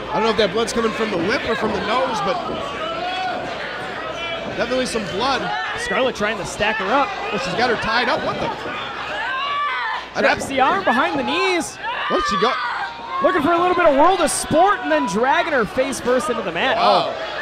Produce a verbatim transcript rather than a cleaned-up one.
I don't know if that blood's coming from the lip or from the nose, but definitely some blood. Scarlett trying to stack her up. Oh, she's got her tied up. What the? Traps the arm behind the knees. Where'd she go? Looking for a little bit of world of sport and then dragging her face first into the mat. Wow. Oh.